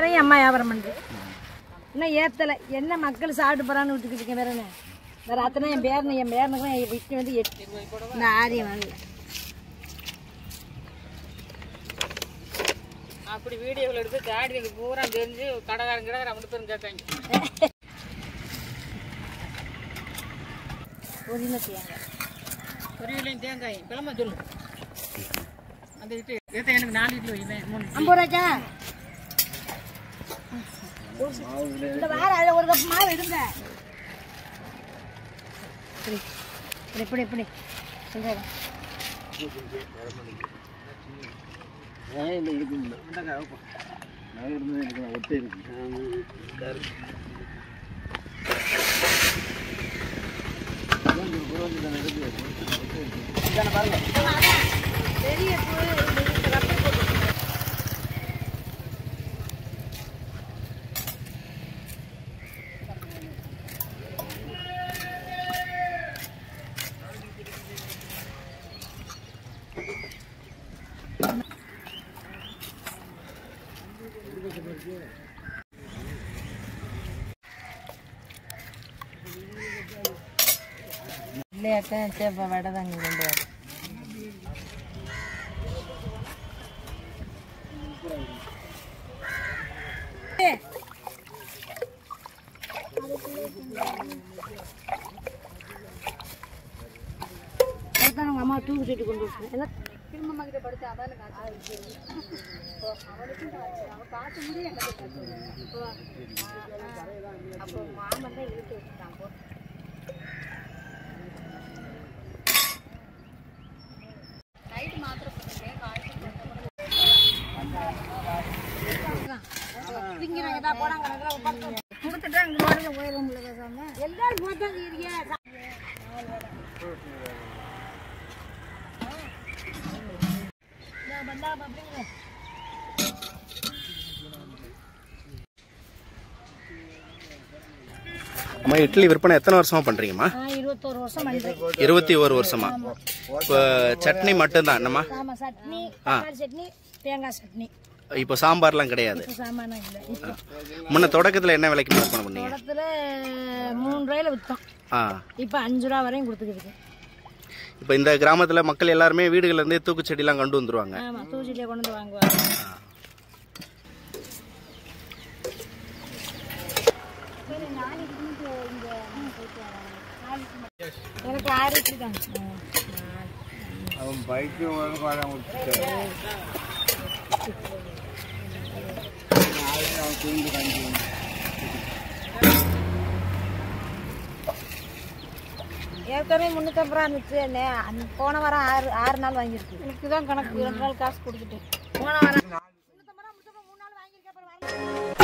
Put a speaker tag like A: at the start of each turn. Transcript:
A: இப்பயும் அம்மா வியாபாரம் பண்ணுது. இன்னும் ஏற்றலை. என்ன மக்கள் சாப்பிட்டு போகிறான்னு விட்டுக்கிட்டு இருக்கேன். வேற என்ன வேறு அத்தனை என் பேரனுக்கும் விட்டு வந்து 8 இந்த ஆரியம் வாங்கல.
B: அப்படி வீடியோவில் எடுத்து தாடி பூரா தெரிஞ்சு கடைக்காரங்க ரெண்டு பேரும் கேட்காங்க.
A: ஒரு கிலோ தேங்காய்,
B: ஒரு கிலோ தேங்காய் கிளம்ப சொல்லு. அந்த இட்டு எனக்கு 4 கிலோ இல்லை 3
A: 50 ரூபாய்க்கா? இந்த வாரம் அதில் ஒரு கப் மாவு எடுங்க. இப்படி இப்படி சொல்கிறேன். பெரிய இல்லையாக்கா சேப்பா வடை தாங்க கொண்டு வர. உங்க அம்மா தூக்கு சுட்டி கொண்டு விட்டு திரும்ப கிட்ட படுத்து அதான காய்ச்சி காய்ச்ச முடியும். அப்போ மாமன் தான் இழுத்து வச்சுட்டான். நைட்டு மாத்திரை போட்டுட்டேன். கொடுத்துட்டா இங்கே போயிடும். எல்லாரும் போட்டாங்க.
C: அம்மா இட்லி விற்பனை எத்தனை வருஷமா பண்றீங்கம்மா?
A: 21 வருஷம் பண்றேன்.
C: 21 வருஷமா. இப்போ சட்னி மட்டும்தான் என்னம்மா?
A: ஆமா, சட்னி, தக்காளி சட்னி, தேங்காய் சட்னி.
C: இப்போ சாம்பார்லாம் கிடையாது.
A: சாமானா இல்லை.
C: முன்ன தொடக்கத்துல என்ன விலைக்கு விற்பனை பண்ணீங்க?
A: தொடக்கத்துல 3 ரூபாயில விற்றோம். இப்போ 5 ரூபா வரையும் கொடுத்துக்கிட்டு.
C: இப்போ இந்த கிராமத்துல மக்கள் எல்லாருமே வீடுகள்ல இருந்தே தூக்குச்செடிலாம் கொண்டு வந்துருவாங்க.
A: ஆமா, தூக்குச்செடியை கொண்டு வந்து வாங்குவாங்க. எனக்கு 6 இட்லி தான். அவன் பைக்கு ஏற்கனவே 350 ரூபா இருந்துச்சு. போன வாரம் 6 நாள் வாங்கியிருக்கு. எனக்கு தான் கணக்கு 2 நாள் காசு கொடுத்துட்டேன். போன வாரம் 350 ரூபா 3 நாள் வாங்கியிருக்கேன்.